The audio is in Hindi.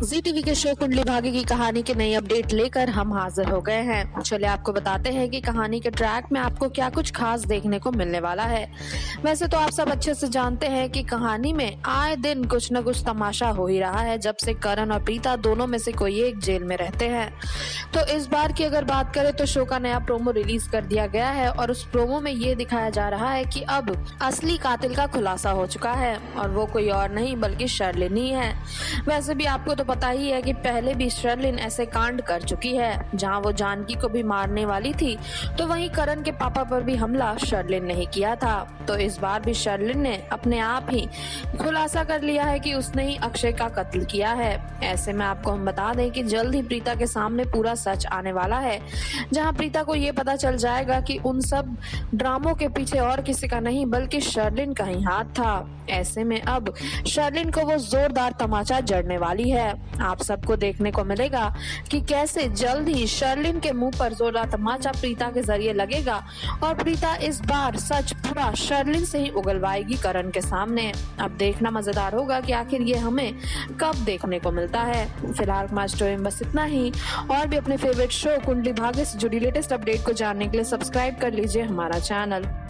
जी टीवी के शो कुंडली भाग्य की कहानी की नई अपडेट लेकर हम हाजिर हो गए हैं। चलिए आपको बताते हैं कि कहानी के ट्रैक में आपको क्या कुछ खास देखने को मिलने वाला है। वैसे तो आप सब अच्छे से जानते हैं कि कहानी में आए दिन कुछ न कुछ तमाशा हो ही रहा है जब से करण और प्रीता दोनों में से कोई एक जेल में रहते हैं। तो इस बार की अगर बात करें तो शो का नया प्रोमो रिलीज कर दिया गया है और उस प्रोमो में ये दिखाया जा रहा है कि अब असली कातिल का खुलासा हो चुका है और वो कोई और नहीं बल्कि शर्लिन ही है। वैसे भी आपको तो पता ही है कि पहले भी शर्लिन ऐसे कांड कर चुकी है, जहां वो जानकी को भी मारने वाली थी तो वहीं करण के पापा पर भी हमला शर्लिन ने ही किया था। तो इस बार भी शर्लिन ने अपने आप ही खुलासा कर लिया है कि उसने ही अक्षय का कत्ल किया है। ऐसे में आपको हम बता दें कि जल्द ही प्रीता के सामने पूरा सच आने वाला है, जहां प्रीता को ये पता चल जाएगा कि उन सब ड्रामों के पीछे और किसी का नहीं बल्कि शर्लिन का ही हाथ था। ऐसे में अब शर्लिन को वो जोरदार तमाचा जड़ने वाली है। आप सबको देखने को मिलेगा कि कैसे जल्द ही शर्लिन के मुंह पर जोरदार तमाचा प्रीता के जरिए लगेगा और प्रीता इस बार सच पूरा शर्लिन से ही उगलवाएगी करण के सामने। अब देखना मजेदार होगा कि आखिर ये हमें कब देखने को मिलता है। फिलहाल हमारी स्टोरी में बस इतना ही। और भी अपने फेवरेट शो कुंडली भाग्य से जुड़ी लेटेस्ट अपडेट को जानने के लिए सब्सक्राइब कर लीजिए हमारा चैनल।